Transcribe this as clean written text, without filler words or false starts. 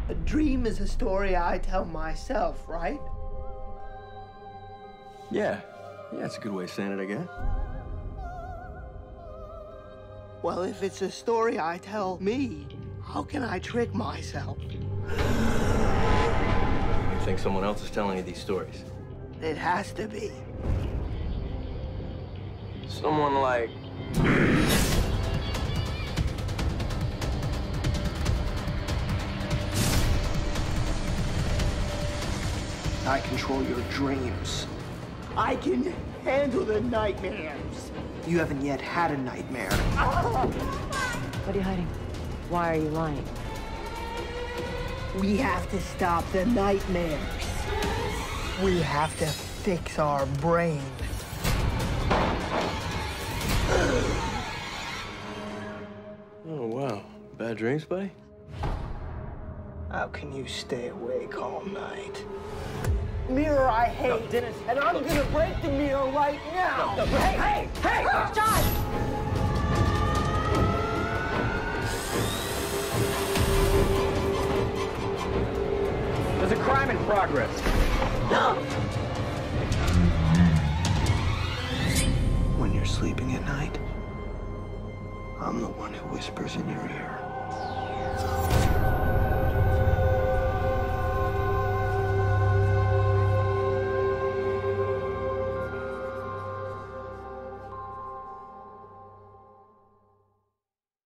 A dream is a story I tell myself, right? Yeah. Yeah, that's a good way of saying it, I guess. Well, if it's a story I tell me, how can I trick myself? You think someone else is telling you these stories? It has to be. Someone like... I control your dreams. I can handle the nightmares. You haven't yet had a nightmare. What are you hiding? Why are you lying? We have to stop the nightmares. We have to fix our brain. Oh, wow. Bad dreams, buddy? How can you stay awake all night? Mirror I hate. No, Dennis. And I'm gonna break the mirror right now. No, hey! John! There's a crime in progress. When you're sleeping at night, I'm the one who whispers in your ear.